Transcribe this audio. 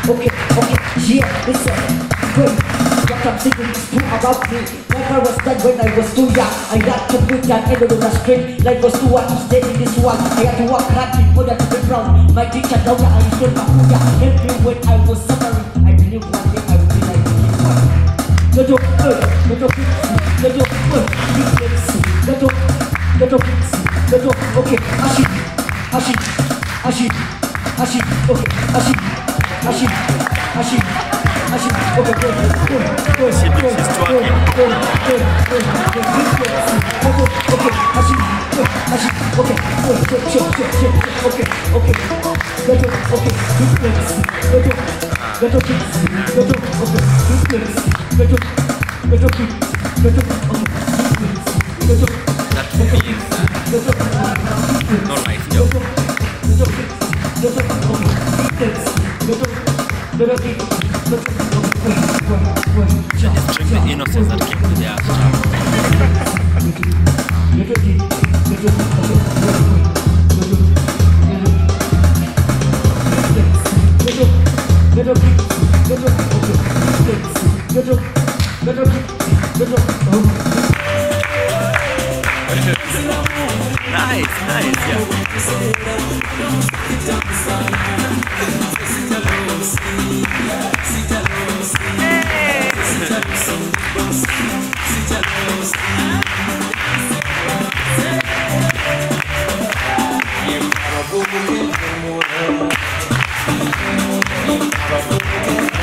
Okay, yeah, listen. Wait, what I'm thinking is true about me. Never was dead when I was too young. I had to put that end on the street. Life was too hard to stay in this world. I had to work hard in order to be proud. My teacher now that I told my Buddha helped me when I was suffering. I believe one day I will be like this one. Gato, okay, Ashi, okay, Ashi, okay, Just bring the innocence that came to the abstract. Nice, yeah.